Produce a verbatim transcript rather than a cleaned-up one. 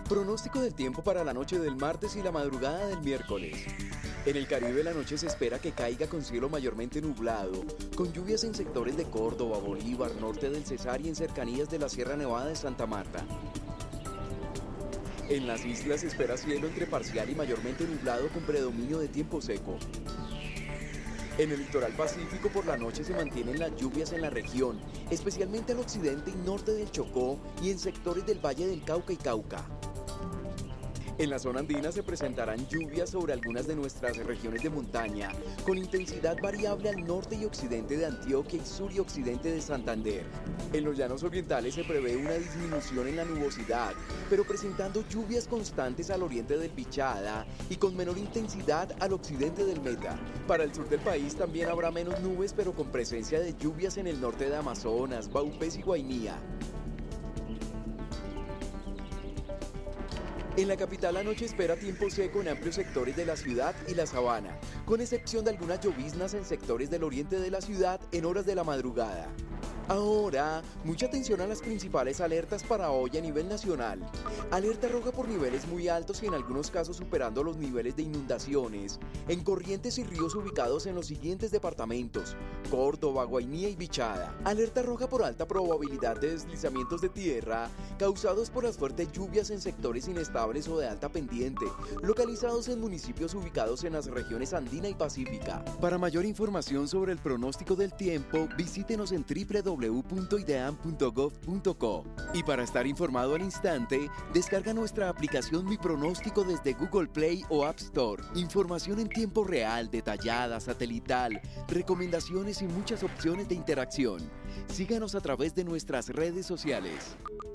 Pronóstico del tiempo para la noche del martes y la madrugada del miércoles. En el Caribe la noche se espera que caiga con cielo mayormente nublado, con lluvias en sectores de Córdoba, Bolívar, norte del Cesar y en cercanías de la Sierra Nevada de Santa Marta. En las islas se espera cielo entre parcial y mayormente nublado con predominio de tiempo seco. En el litoral pacífico por la noche se mantienen las lluvias en la región, especialmente al occidente y norte del Chocó y en sectores del Valle del Cauca y Cauca. En la zona andina se presentarán lluvias sobre algunas de nuestras regiones de montaña, con intensidad variable al norte y occidente de Antioquia y sur y occidente de Santander. En los llanos orientales se prevé una disminución en la nubosidad, pero presentando lluvias constantes al oriente del Bichada y con menor intensidad al occidente del Meta. Para el sur del país también habrá menos nubes, pero con presencia de lluvias en el norte de Amazonas, Vaupés y Guainía. En la capital la noche espera tiempo seco en amplios sectores de la ciudad y la sabana, con excepción de algunas lloviznas en sectores del oriente de la ciudad en horas de la madrugada. Ahora, mucha atención a las principales alertas para hoy a nivel nacional. Alerta roja por niveles muy altos y en algunos casos superando los niveles de inundaciones en corrientes y ríos ubicados en los siguientes departamentos: Córdoba, Guainía y Bichada. Alerta roja por alta probabilidad de deslizamientos de tierra causados por las fuertes lluvias en sectores inestables o de alta pendiente, localizados en municipios ubicados en las regiones andina y pacífica. Para mayor información sobre el pronóstico del tiempo, visítenos en doble u doble u doble u punto ideam punto gov punto co. Y para estar informado al instante, descarga nuestra aplicación Mi Pronóstico desde Google Play o App Store. Información en tiempo real, detallada, satelital, recomendaciones y muchas opciones de interacción. Síganos a través de nuestras redes sociales.